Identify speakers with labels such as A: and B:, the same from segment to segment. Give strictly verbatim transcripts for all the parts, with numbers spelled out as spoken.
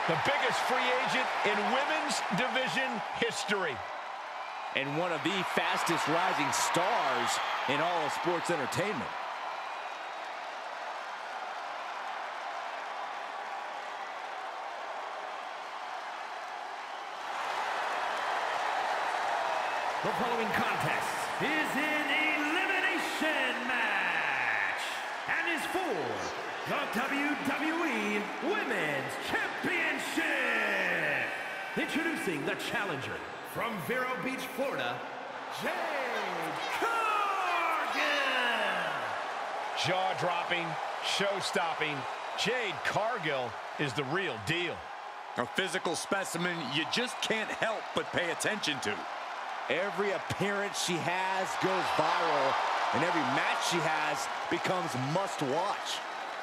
A: The biggest free agent in women's division history.
B: And one of the fastest rising stars in all of sports entertainment.
C: The following contest is an elimination match and is for the W W E Women's Championship. Introducing the challenger from Vero Beach, Florida, Jade Cargill.
A: Jaw-dropping, show-stopping, Jade Cargill is the real deal.
D: A physical specimen you just can't help but pay attention to.
B: Every appearance she has goes viral, and every match she has becomes must-watch.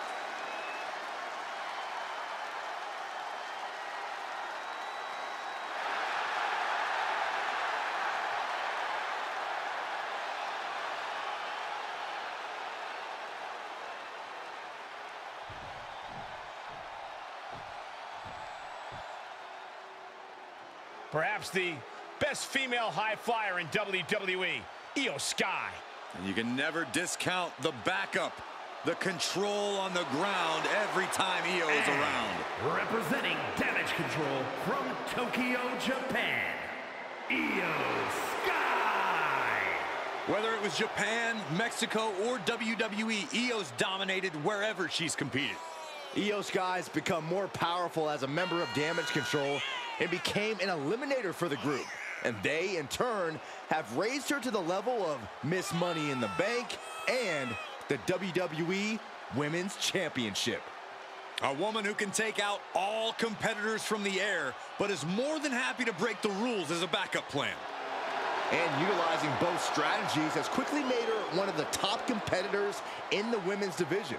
A: Perhaps the best female high flyer in W W E, Iyo Sky.
D: And you can never discount the backup, the control on the ground every time Iyo is around.
C: Representing Damage Control from Tokyo, Japan, Iyo Sky.
D: Whether it was Japan, Mexico, or W W E, Iyo's dominated wherever she's competed.
B: Iyo Sky's become more powerful as a member of Damage Control and became an eliminator for the group. And they, in turn, have raised her to the level of Miss Money in the Bank and the W W E Women's Championship.
D: A woman who can take out all competitors from the air, but is more than happy to break the rules as a backup plan.
B: And utilizing both strategies has quickly made her one of the top competitors in the women's division.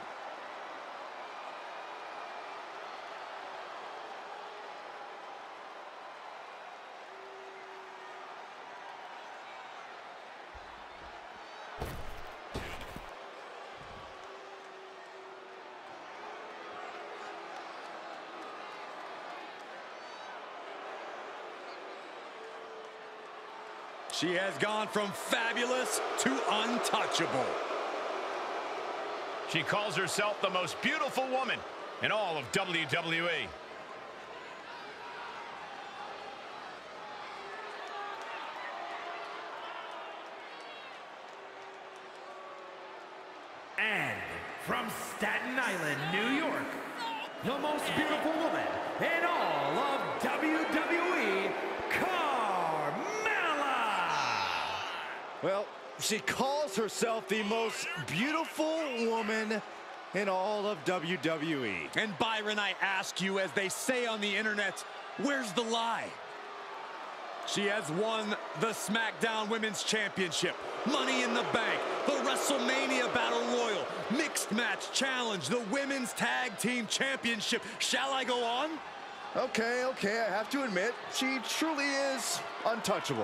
D: She has gone from fabulous to untouchable.
A: She calls herself the most beautiful woman in all of W W E.
C: And from Staten Island, New York, the most beautiful woman in all of W W E,
B: Well, she calls herself the most beautiful woman in all of W W E.
D: And Byron, I ask you, as they say on the internet, where's the lie? She has won the SmackDown Women's Championship, Money in the Bank, the WrestleMania Battle Royal, Mixed Match Challenge, the Women's Tag Team Championship. Shall I go on?
B: Okay, okay, I have to admit, she truly is untouchable.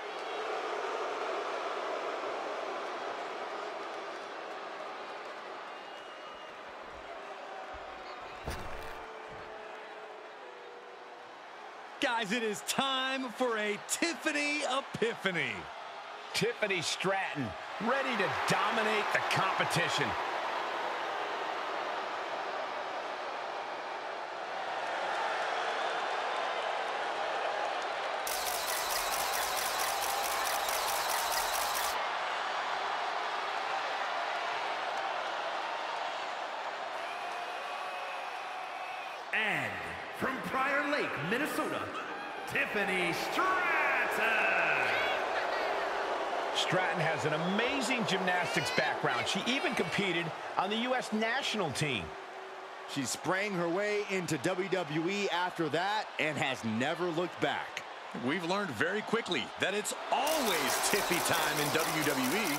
D: Guys, it is time for a Tiffany Epiphany.
A: Tiffany Stratton, ready to dominate the competition.
C: And from Prior Lake, Minnesota, Tiffany Stratton.
A: Stratton has an amazing gymnastics background. She even competed on the U S national team.
B: She sprang her way into W W E after that and has never looked back.
D: We've learned very quickly that it's always Tiffy time in W W E.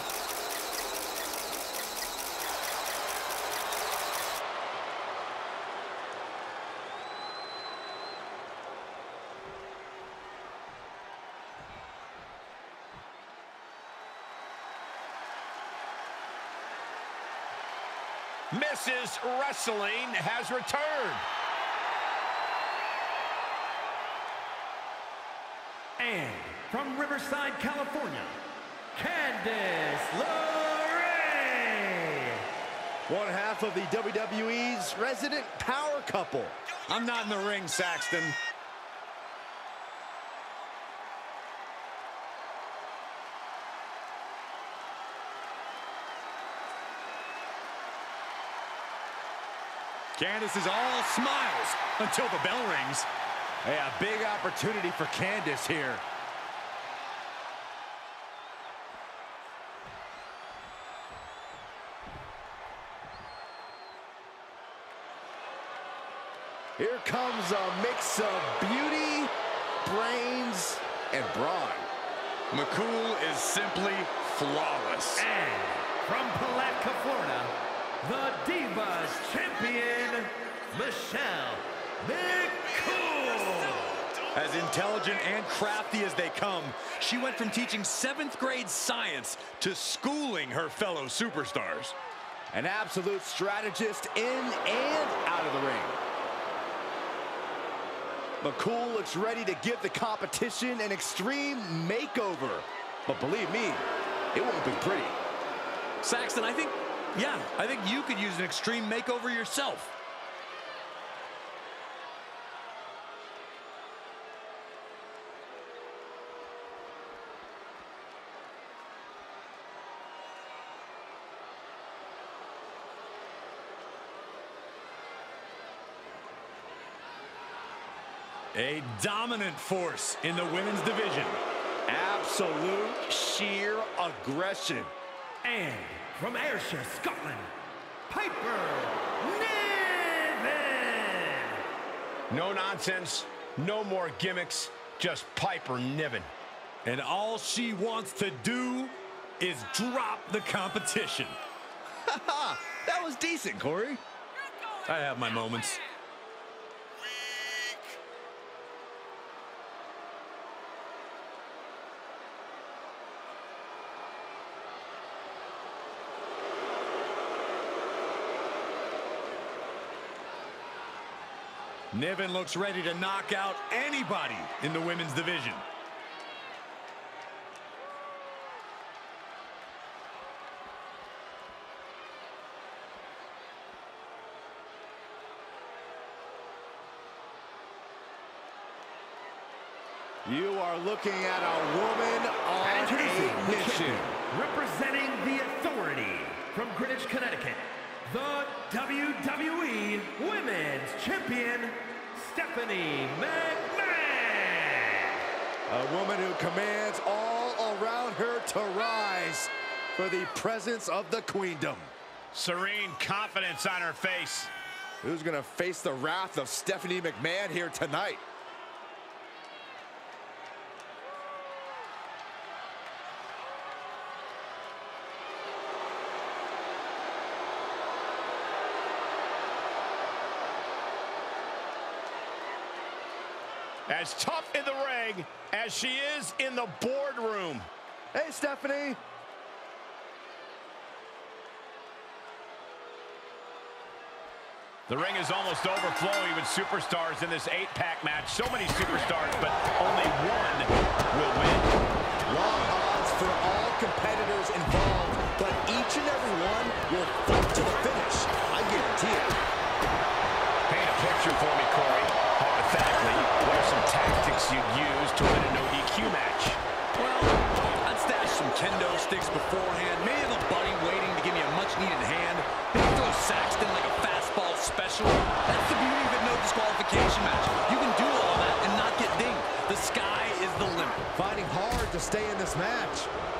A: Missus Wrestling has returned.
C: And from Riverside, California, Candice LeRae.
B: One half of the W W E's resident power couple.
D: I'm not in the ring, Saxton. Candice is all smiles until the bell rings.
B: Hey, a big opportunity for Candice here. Here comes a mix of beauty, brains, and brawn.
D: McCool is simply flawless.
C: And from Palatka, Florida, the Divas Champion, Michelle McCool.
D: As intelligent and crafty as they come, she went from teaching seventh grade science to schooling her fellow superstars.
B: An absolute strategist in and out of the ring. McCool looks ready to give the competition an extreme makeover. But believe me, it won't be pretty.
D: Saxton, I think, yeah, I think you could use an extreme makeover yourself. A dominant force in the women's division.
B: Absolute sheer aggression.
C: And from Ayrshire, Scotland, Piper Niven.
A: No nonsense, no more gimmicks, just Piper Niven.
D: And all she wants to do is drop the competition.
B: Ha! That was decent, Corey.
D: I have my moments. Niven looks ready to knock out anybody in the women's division.
B: You are looking at a woman on
C: Introducing
B: a
C: the
B: mission.
C: champion, representing the Authority from Greenwich, Connecticut, the W W E Women's Champion, Stephanie McMahon.
B: A woman who commands all around her to rise for the presence of the queendom.
A: Serene confidence on her face.
B: Who's gonna face the wrath of Stephanie McMahon here tonight?
A: As tough in the ring as she is in the boardroom.
B: Hey, Stephanie.
A: The ring is almost overflowing with superstars in this eight-pack match. So many superstars, but only one will win.
B: Long odds for all competitors involved, but each and every one will fight to the finish. I guarantee it.
A: Paint a picture for me, Corey. Hypothetically, what are some tactics you'd use to win a no D Q match?
D: Well, I'd stash some kendo sticks beforehand. Maybe have a buddy waiting to give me a much-needed hand. Maybe throw Saxton like a fastball special. That's the beauty of a no disqualification match. You can do all that and not get dinged. The sky is the limit.
B: Fighting hard to stay in this match.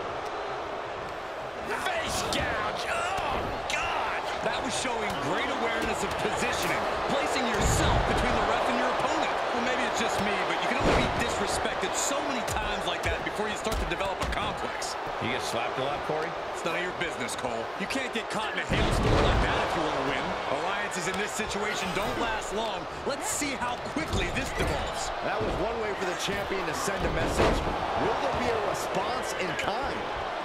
A: Face gouge! Oh, God!
D: That was showing great awareness of positioning, placing yourself between the ref and your opponent. Well, maybe it's just me, but you can only be disrespected so many times like that before you start to develop a complex.
A: You get slapped a lot, Corey?
D: It's none of your business, Cole. You can't get caught in a hailstorm like that if you want to win. Alliances in this situation don't last long. Let's see how quickly this devolves.
B: That was one way for the champion to send a message. Will there be a response in kind?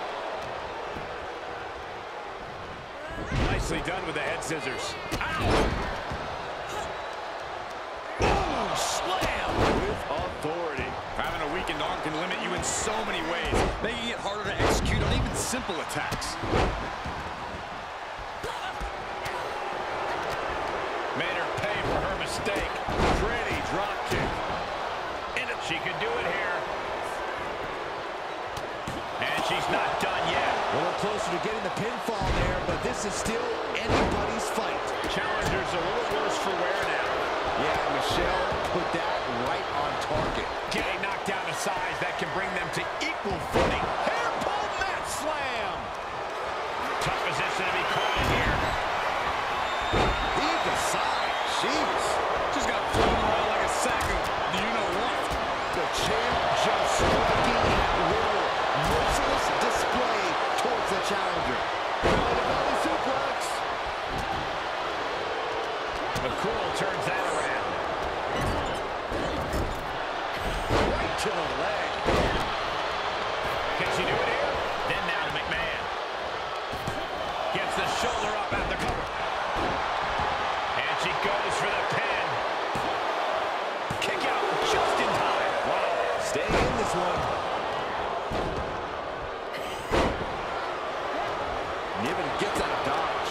A: Nicely done with the head scissors. Ow! Oh, slam!
B: With authority.
D: Having a weakened arm can in so many ways, making it harder to execute on even simple attacks.
A: Made her pay for her mistake. Pretty drop kick. And she could do it here. And she's not done yet.
B: A little closer to getting the pinfall there, but this is still anybody's fight.
A: Challenger's a little worse for wear now.
B: Yeah, Michelle put that right on target.
A: Getting knocked down to size, that can bring them to equal footing. Hair pull mat slam. Tough position to be caught in here.
B: Leave the side. Jeez.
D: Just got thrown around like a sack of you-know-what.
B: The champ just striking at will. Merciless display towards the challenger. Belly belly suplex.
A: McCool turns that around.
B: Right to the leg.
A: Can she do it here? Then now to McMahon. Gets the shoulder up at the cover. And she goes for the pin. Kick out just in time.
B: Wow. Staying in this one. Niven gets out of dodge.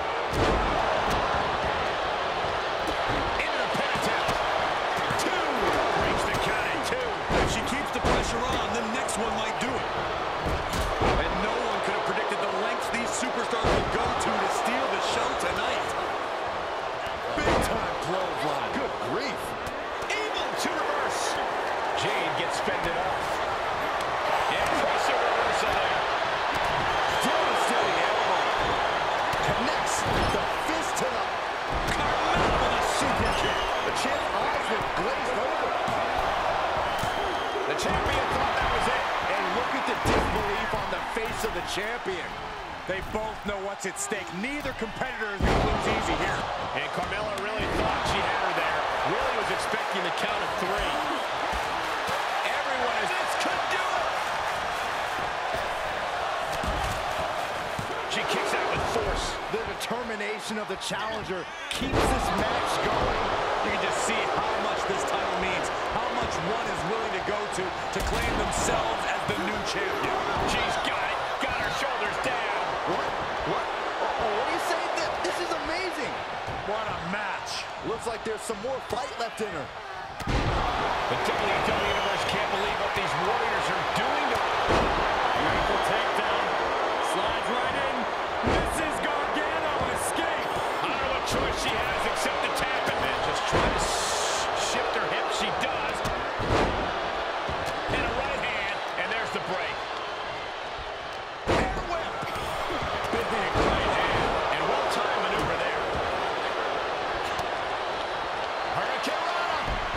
A: Into the pin attempt. Two. Breaks the count at two.
D: If she keeps the pressure on, the next one might do it. And no one could have predicted the lengths these superstars will go to to steal the show tonight.
B: Big time clothesline. Good grief.
A: Evil to reverse. Jade gets fended off. Impressive reversal there.
B: Devastating elbow. Connects the fist to the
A: Carmella with a super kick.
B: The champ's eyes were glazed over.
A: The champion thought that was it.
B: And look at the disbelief on the face of the champion.
D: They both know what's at stake. Neither competitor is going to lose easy here.
A: And Carmella really thought she had her there. Really was expecting the count of three. Everyone is... This could do it! She kicks out with force.
B: The determination of the challenger keeps this match going.
D: You can just see how much this title means, how much one is willing to go to to claim themselves as the new champion.
A: She's got it. Got her shoulders down.
B: What? What? Oh, what are you saying? This is amazing.
D: What a match.
B: Looks like there's some more fight left in her.
A: The W W E Universe can't believe what these Warriors are doing to her.
D: Beautiful takedown. Slides right in. Misses Gargano. Escape.
A: I don't know what choice she has except to tap it, man. Just try to shift her hip. She does. And a right hand, and there's the break. Air whip. Big right hand, and well-timed maneuver there. Hurricane Rana.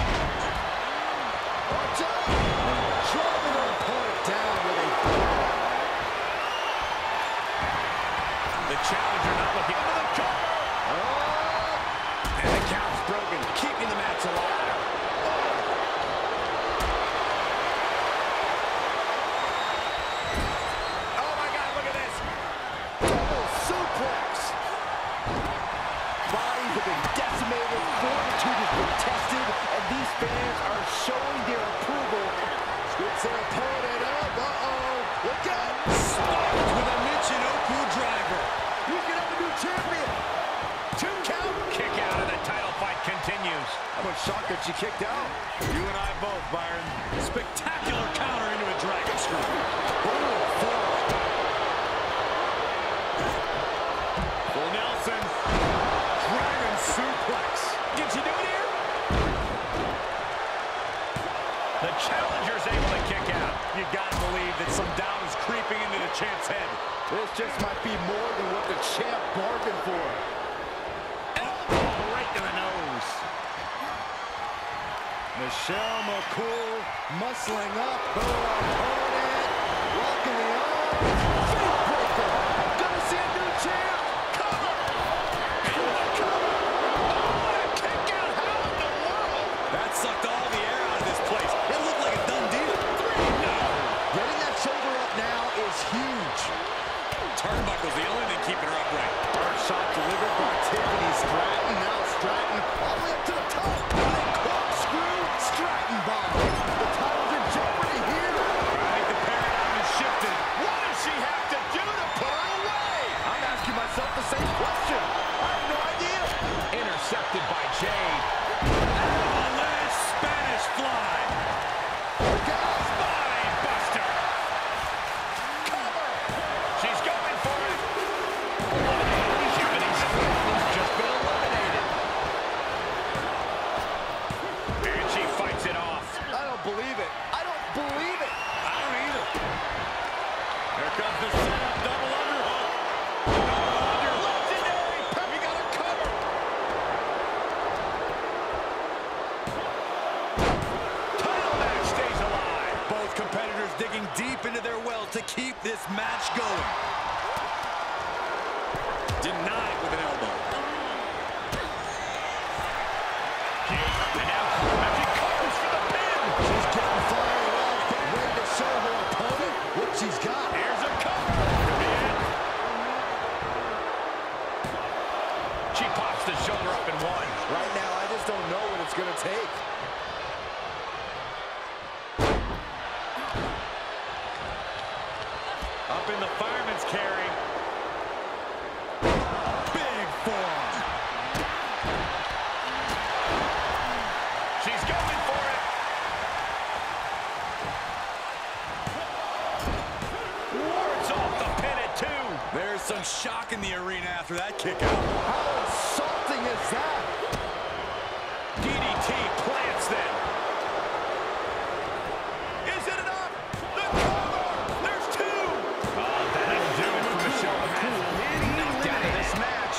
B: Watch out! Driving her opponent down with a blow.
A: The challenger not looking into the cover.
B: Oh!
A: And the count's broken, keeping the match alive. Oh my God, look at this.
B: Double suplex. Bodies have been decimated, fortitude has been tested, and these fans are showing their approval. Scoops their opponent up. Uh-oh. Look out.
D: Sparked with a Michinoku driver.
B: You can have a new champion.
A: Two count. Kick out, and the title fight continues.
B: I'm shocked that she kicked out.
D: You and I both, Byron. Spectacular counter into a dragon screw.
B: Oh, fuck.
D: Full Nelson. Dragon suplex.
A: Did she do it here? The challenger's able to kick out.
D: You gotta believe that some doubt is creeping into the champ's head.
B: This just might be more than what the champ bargained for.
A: Elbow right to the nose.
B: Michelle McCool muscling up her opponent. Walking the arms. Faithbreaker. Gonna see a new champ. Cover. Cover. Oh, what a kick out. How in the world?
D: That sucked all the air out of this place. It looked like a done deal.
A: Three, no.
B: Getting that shoulder up now is huge.
D: Turnbuckle's the only thing keeping her upright.
B: Hard shot delivered by Tiffany Stratton. Now Stratton all the way up to the top. And then corkscrew Stratton bomb. The title's in jeopardy here.
D: match going. Denied with an elbow.
A: And now Magic covers for the pin.
B: She's getting fired up, getting ready to show her opponent what she's got.
A: Here's a cover. She pops the shoulder up in one.
B: Right now, I just don't know what it's going to take.
D: Up in the fireman's carry. Big forearm.
A: She's going for it. Wards off the pin at two.
D: There's some shock in the arena after that kick out.
B: How insulting is that?
A: D D T plants them. Is it enough? The cover! There's two! Oh, that'll do it for Michelle McCool. Knocked out of this match.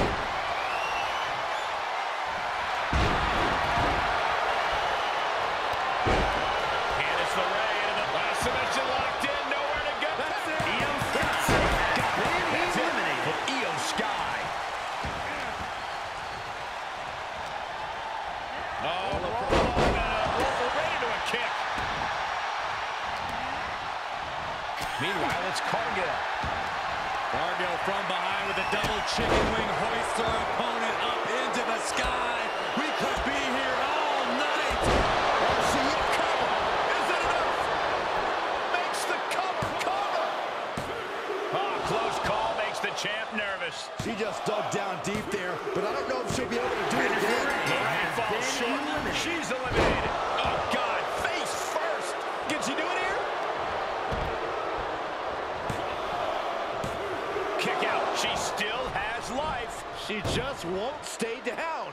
A: Candice LeRae into the last submission locked in. Nowhere to go.
C: That's it.
A: Io Sky. Got it. That's it for Io Sky. Oh, we're ready to a kick. Meanwhile, it's Cargill.
D: Cargill from behind with a double chicken wing hoists her opponent up into the sky. We could be here all night.
B: Oh, she hit a cover.
A: Is it enough? Makes the cover. Cover. Oh, close call makes the champ nervous.
B: She just dug down deep there, but I don't know if she'll be able to do it again.
A: Lorraine falls short. She's eliminated. Oh, God. Face first. Can she do it here? Kick out. She still has life.
B: She just won't stay down.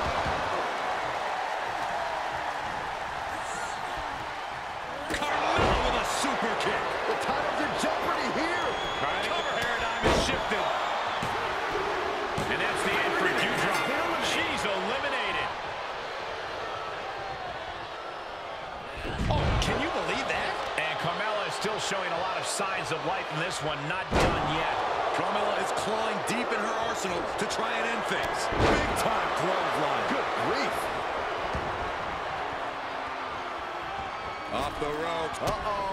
D: Carmella with a super kick.
B: The title's in jeopardy here.
A: Trying to cover. Paradigm is shifted. And that's the end for Doudrop. She's eliminated. Oh, can you believe that? And Carmella is still showing a lot of signs of life in this one. Not done yet.
D: Carmella is clawing deep in her arsenal to try and end things. Big time clothesline.
B: Good grief.
D: Off the rope.
B: Uh-oh.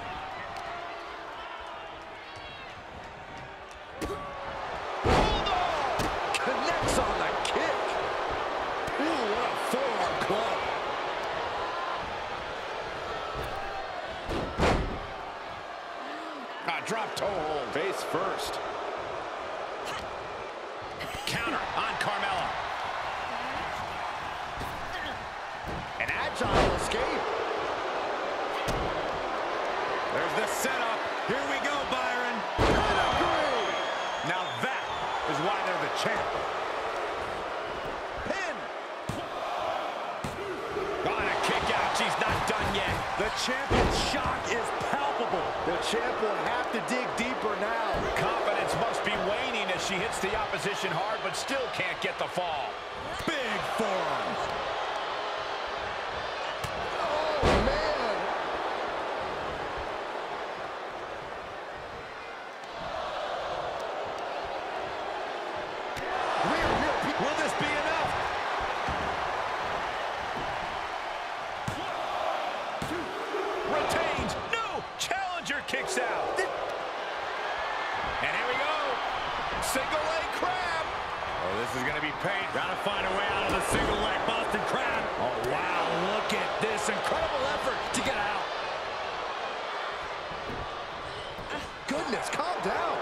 B: Connects on the kick. Ooh, what a forearm club.
A: Ah, drop toe hold.
B: Face first.
A: Counter on Carmella.
B: An agile escape.
D: There's the setup. Here we go, Byron.
B: Pedigree.
D: Now that is why they're the champ.
B: Pin.
A: On a kick out. She's not done yet.
D: The champion's shock is palpable.
B: The champ will have to dig deeper now.
A: Confidence must be waning as she hits the opposition hard, but still can't get the fall.
D: Big forearm.
B: Oh, man. Rear, rear, pe-
A: Will this be enough? Retains. No. Challenger kicks out. And here we go. Single leg crab.
D: Oh, this is going to be pain. Got to find a way out of the single leg Boston Crab.
A: Oh, wow. Look at this incredible effort to get out.
B: Goodness, calm down.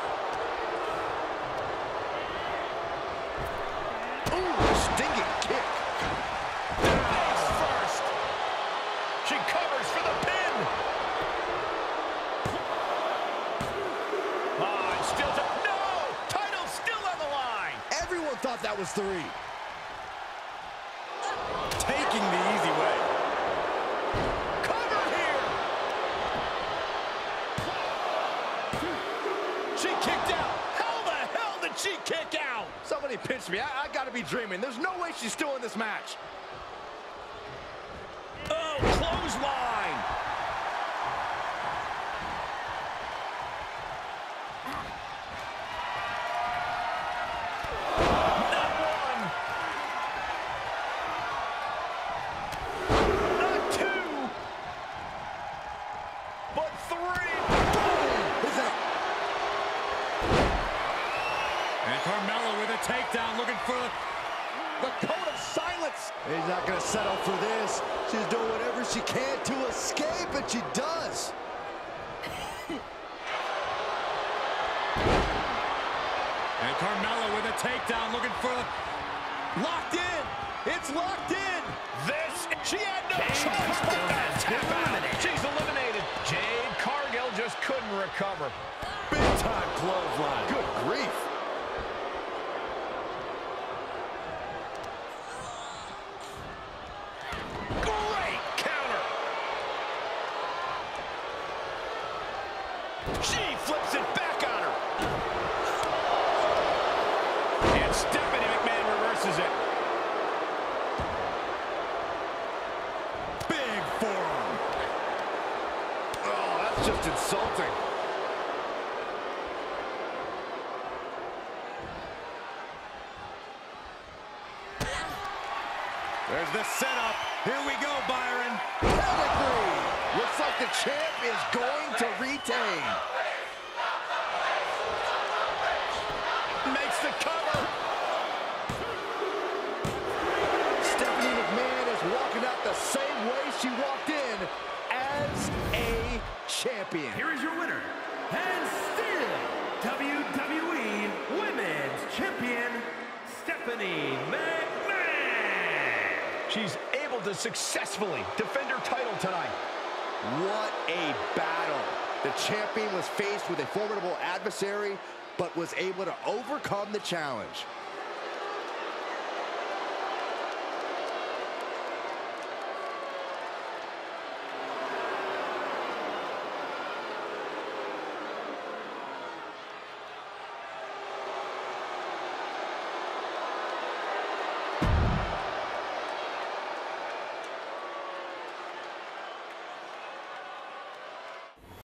B: Ooh, stinging kick.
A: Face first. She covers for the pin. Ah, it's still to... No! Title still on the line.
B: Everyone thought that was three.
D: Taking the easy way.
A: Cover here. She kicked out. How the hell did she kick out?
B: Somebody pinch me. I, I gotta be dreaming. There's no way she's still in this match.
A: Oh, clothesline.
D: Carmella with a takedown, looking for the code of silence.
B: He's not going to settle for this. She's doing whatever she can to escape, and she does.
D: And Carmella with a takedown, looking for locked in. It's locked in.
A: This, she had no choice but that tap out. She's eliminated. Jade Cargill just couldn't recover.
B: Big time clothesline. Good grief.
A: Great counter. She flips it back on her. And Stephanie McMahon reverses it.
B: Big forearm. Oh, that's just insulting.
D: There's the setup. Here we go, Byron.
B: Pedigree. Looks like the champ is going to retain.
A: Makes the cover.
B: Stephanie McMahon is walking out the same way she walked in as a champion.
C: Here is your winner, and still W W E Women's Champion, Stephanie McMahon.
A: She's able to successfully defend her title tonight.
B: What a battle. The champion was faced with a formidable adversary, but was able to overcome the challenge.